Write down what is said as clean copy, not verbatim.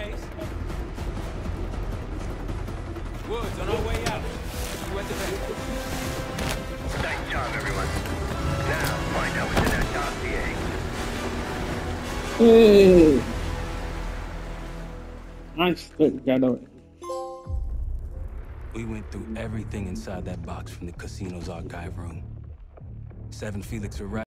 case. Woods, on our way out. You at the bank. Nice job, everyone. Now, find out what's in that dossier. Hey. Nice, got it. We went through everything inside that box from the casino's archive room. 7 Felix were right.